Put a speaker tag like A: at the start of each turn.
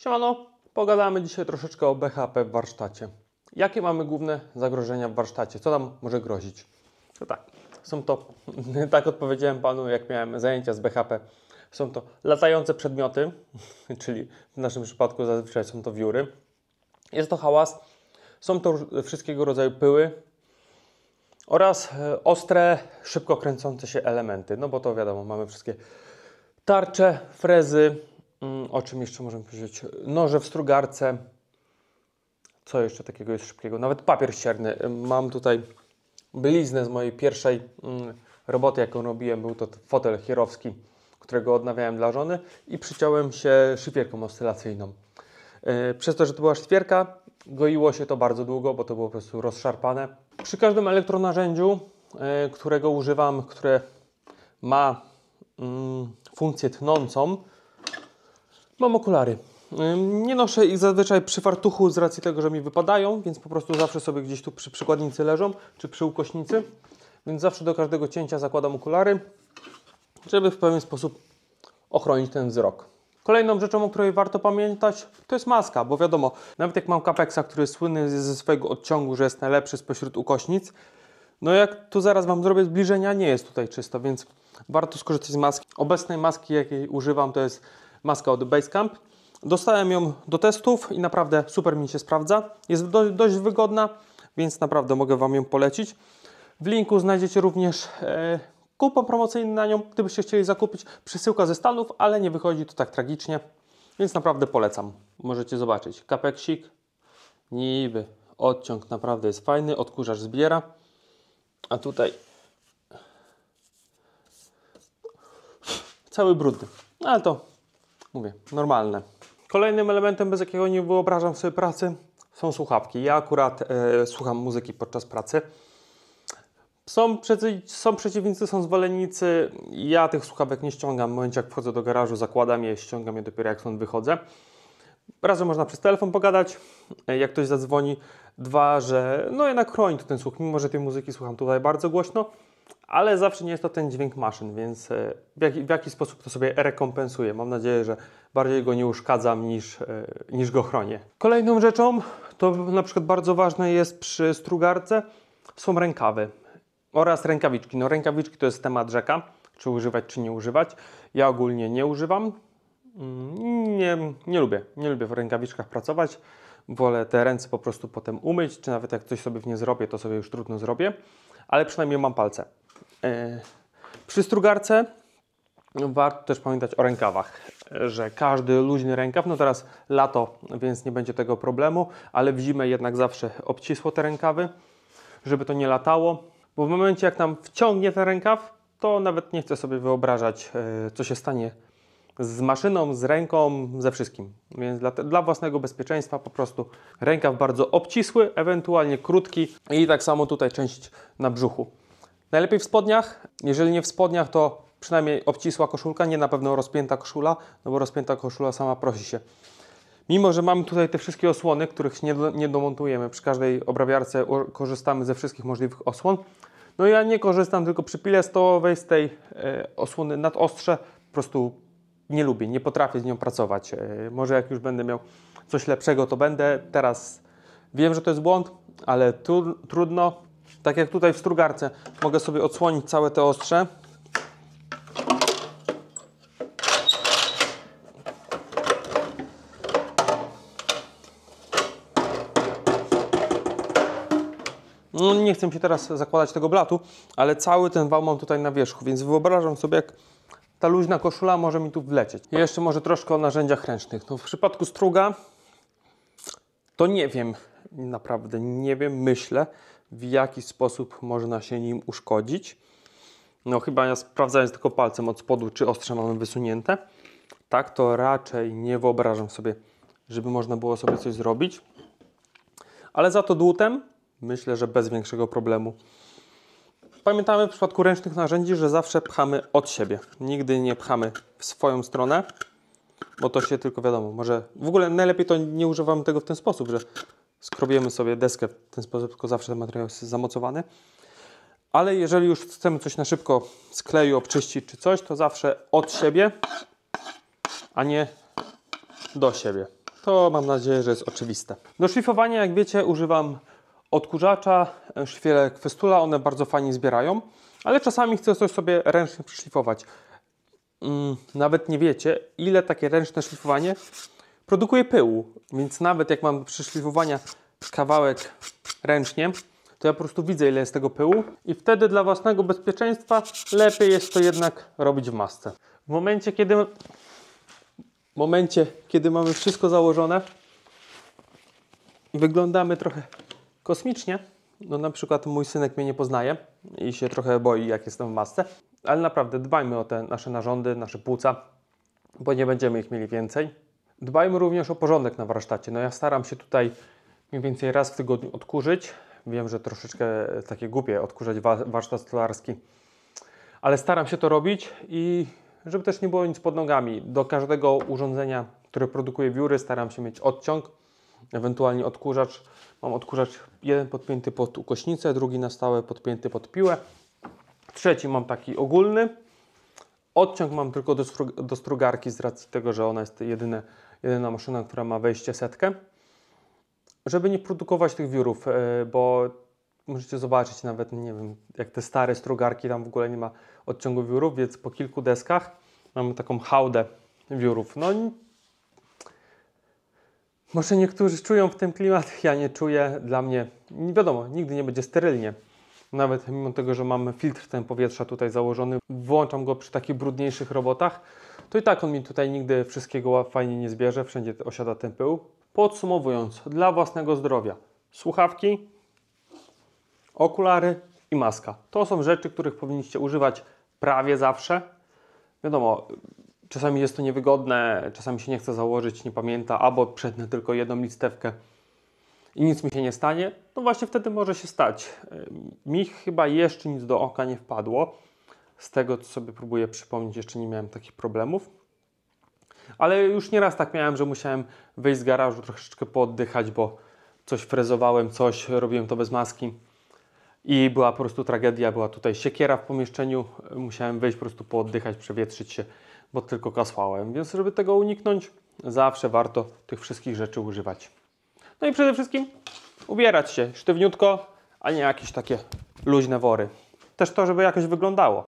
A: Siemano, pogadamy dzisiaj troszeczkę o BHP w warsztacie. Jakie mamy główne zagrożenia w warsztacie? Co nam może grozić? No tak, są to, tak odpowiedziałem panu, jak miałem zajęcia z BHP, są to latające przedmioty, czyli w naszym przypadku zazwyczaj są to wióry. Jest to hałas, są to wszystkiego rodzaju pyły oraz ostre, szybko kręcące się elementy. No bo to wiadomo, mamy wszystkie tarcze, frezy, o czym jeszcze możemy powiedzieć? Noże w strugarce. Co jeszcze takiego jest szybkiego? Nawet papier ścierny. Mam tutaj bliznę z mojej pierwszej roboty, jaką robiłem. Był to fotel chierowski, którego odnawiałem dla żony i przyciąłem się szlifierką oscylacyjną. Przez to, że to była szlifierka, goiło się to bardzo długo, bo to było po prostu rozszarpane. Przy każdym elektronarzędziu, którego używam, które ma funkcję tnącą, mam okulary. Nie noszę ich zazwyczaj przy fartuchu z racji tego, że mi wypadają, więc po prostu zawsze sobie gdzieś tu przy przykładnicy leżą, czy przy ukośnicy. Więc zawsze do każdego cięcia zakładam okulary, żeby w pewien sposób ochronić ten wzrok. Kolejną rzeczą, o której warto pamiętać, to jest maska, bo wiadomo, nawet jak mam Capexa, który jest słynny ze swojego odciągu, że jest najlepszy spośród ukośnic, no jak tu zaraz Wam zrobię zbliżenia, nie jest tutaj czysto, więc warto skorzystać z maski. Obecnej maski, jakiej używam, to jest maska od Basecamp. Dostałem ją do testów i naprawdę super mi się sprawdza. Jest dość wygodna, więc naprawdę mogę Wam ją polecić. W linku znajdziecie również kupon promocyjny na nią, gdybyście chcieli zakupić. Przesyłka ze Stanów, ale nie wychodzi to tak tragicznie, więc naprawdę polecam. Możecie zobaczyć. Capexik, niby odciąg naprawdę jest fajny, odkurzacz zbiera, a tutaj cały brudny, ale to mówię, normalne. Kolejnym elementem, bez jakiego nie wyobrażam sobie pracy, są słuchawki. Ja akurat słucham muzyki podczas pracy. Są przeciwnicy, są zwolennicy. Ja tych słuchawek nie ściągam. W momencie jak wchodzę do garażu, zakładam je, ściągam je dopiero jak stąd wychodzę. Raz, że można przez telefon pogadać, jak ktoś zadzwoni. Dwa, że no jednak chroni to ten słuch, mimo że tej muzyki słucham tutaj bardzo głośno, ale zawsze nie jest to ten dźwięk maszyn, więc w jaki sposób to sobie rekompensuję. Mam nadzieję, że bardziej go nie uszkadzam niż go chronię. Kolejną rzeczą, to na przykład bardzo ważne jest przy strugarce, są rękawy oraz rękawiczki. No rękawiczki to jest temat rzeka, czy używać, czy nie używać. Ja ogólnie nie używam. Nie lubię w rękawiczkach pracować. Wolę te ręce po prostu potem umyć, czy nawet jak coś sobie w nie zrobię, to sobie już trudno zrobię, ale przynajmniej mam palce. Przy strugarce warto też pamiętać o rękawach, że każdy luźny rękaw, no teraz lato, więc nie będzie tego problemu, ale w zimę jednak zawsze obcisło te rękawy, żeby to nie latało, bo w momencie jak nam wciągnie ten rękaw, to nawet nie chcę sobie wyobrażać, co się stanie z maszyną, z ręką, ze wszystkim. Więc dla własnego bezpieczeństwa po prostu rękaw bardzo obcisły, ewentualnie krótki i tak samo tutaj część na brzuchu. Najlepiej w spodniach, jeżeli nie w spodniach, to przynajmniej obcisła koszulka, nie na pewno rozpięta koszula, no bo rozpięta koszula sama prosi się. Mimo że mamy tutaj te wszystkie osłony, których nie domontujemy, przy każdej obrabiarce korzystamy ze wszystkich możliwych osłon, no ja nie korzystam tylko przy pile stołowej z tej osłony nadostrze, po prostu nie lubię, nie potrafię z nią pracować. Może jak już będę miał coś lepszego, to będę. Teraz wiem, że to jest błąd, ale trudno. Tak jak tutaj w strugarce mogę sobie odsłonić całe te ostrze. No, nie chcę się teraz zakładać tego blatu, ale cały ten wał mam tutaj na wierzchu, więc wyobrażam sobie, jak ta luźna koszula może mi tu wlecieć. I jeszcze może troszkę o narzędziach ręcznych. No, w przypadku struga to nie wiem, naprawdę nie wiem, myślę, w jaki sposób można się nim uszkodzić. No chyba ja sprawdzając tylko palcem od spodu, czy ostrze mamy wysunięte. Tak to raczej nie wyobrażam sobie, żeby można było sobie coś zrobić. Ale za to dłutem myślę, że bez większego problemu. Pamiętamy w przypadku ręcznych narzędzi, że zawsze pchamy od siebie. Nigdy nie pchamy w swoją stronę, bo to się tylko wiadomo, może w ogóle najlepiej to nie używamy tego w ten sposób, że skrobiemy sobie deskę w ten sposób, tylko zawsze ten materiał jest zamocowany. Ale jeżeli już chcemy coś na szybko z kleju obczyścić czy coś, to zawsze od siebie, a nie do siebie. To mam nadzieję, że jest oczywiste. Do szlifowania, jak wiecie, używam odkurzacza, szwirek Festula. One bardzo fajnie zbierają, ale czasami chcę coś sobie ręcznie przyszlifować. Nawet nie wiecie, ile takie ręczne szlifowanie produkuje pyłu. Więc nawet jak mam przyszlifowania kawałek ręcznie, to ja po prostu widzę, ile jest tego pyłu i wtedy dla własnego bezpieczeństwa lepiej jest to jednak robić w masce. W momencie, kiedy mamy wszystko założone, wyglądamy trochę kosmicznie. No na przykład mój synek mnie nie poznaje i się trochę boi, jak jestem w masce. Ale naprawdę dbajmy o te nasze narządy, nasze płuca, bo nie będziemy ich mieli więcej. Dbajmy również o porządek na warsztacie. No ja staram się tutaj mniej więcej raz w tygodniu odkurzyć. Wiem, że troszeczkę takie głupie odkurzać warsztat stolarski, ale staram się to robić i żeby też nie było nic pod nogami. Do każdego urządzenia, które produkuje wióry, staram się mieć odciąg, ewentualnie odkurzacz. Mam odkurzacz jeden podpięty pod ukośnicę, drugi na stałe podpięty pod piłę. Trzeci mam taki ogólny. Odciąg mam tylko do strugarki z racji tego, że ona jest jedyna maszyna, która ma wejście setkę. Żeby nie produkować tych wiórów, bo możecie zobaczyć nawet, nie wiem, jak te stare strugarki, tam w ogóle nie ma odciągu wiórów, więc po kilku deskach mamy taką hałdę wiórów. No może niektórzy czują w tym klimat, ja nie czuję. Dla mnie, nie wiadomo, nigdy nie będzie sterylnie. Nawet mimo tego, że mamy filtr ten powietrza tutaj założony, włączam go przy takich brudniejszych robotach, to i tak on mi tutaj nigdy wszystkiego fajnie nie zbierze, wszędzie osiada ten pył. Podsumowując, dla własnego zdrowia, słuchawki, okulary i maska. To są rzeczy, których powinniście używać prawie zawsze. Wiadomo, czasami jest to niewygodne, czasami się nie chce założyć, nie pamięta, albo przetnę tylko jedną listewkę i nic mi się nie stanie, to właśnie wtedy może się stać. Mi chyba jeszcze nic do oka nie wpadło. Z tego, co sobie próbuję przypomnieć, jeszcze nie miałem takich problemów. Ale już nieraz tak miałem, że musiałem wyjść z garażu, troszeczkę pooddychać, bo coś frezowałem, coś robiłem to bez maski. I była po prostu tragedia, była tutaj siekiera w pomieszczeniu. Musiałem wyjść, po prostu pooddychać, przewietrzyć się, bo tylko kasłałem. Więc żeby tego uniknąć, zawsze warto tych wszystkich rzeczy używać. No i przede wszystkim ubierać się sztywniutko, a nie jakieś takie luźne wory. Też to, żeby jakoś wyglądało.